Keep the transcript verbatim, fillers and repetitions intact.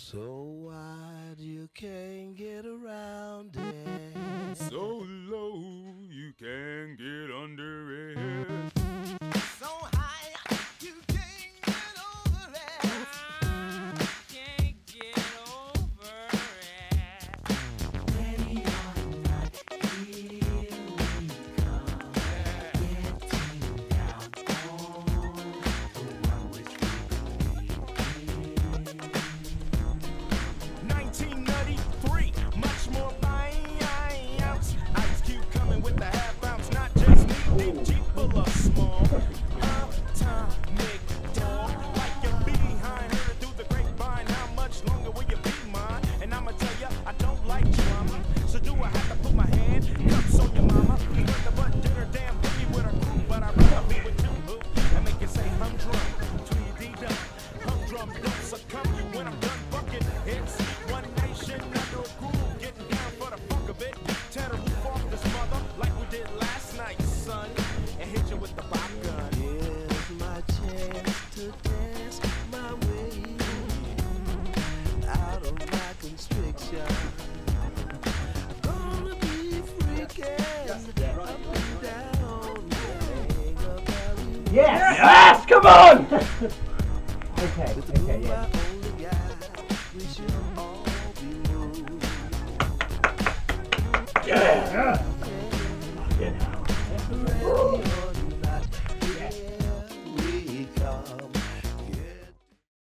So wide you can't get around it. So low you can't get under it. So high you can't get over it. Can't get over it. Ready or not, here we come. Getting down on the one which we believe in. nineteen ninety-three, much more bounce. Ice Cube coming with the half ounce, not just knee deep, cheap full of small. Atomic dog, like your behind, heard it through the grapevine. How much longer will you be mine? And I'ma tell ya, I don't like drama. So do I have to put my hand cups on your mama? Put the butt dinner damn booty with a crew, but I'd rather be with you, boo, and make it say humdrum. Tweety dum, humdrum, don't succumb when I'm done bucket hits. One nation under a groove, getting down for the funk of it. Tear the roof off this mother like we did last night, son, and hit you with the pop gun. Here's my chance to dance my way out of my constriction. Gonna be freaking up and down. Hang a belly Yes! Yes! Come on! okay, with okay, my yeah. only guy. We should all be moved. Yeah! Yeah. Fucking hell. Ready or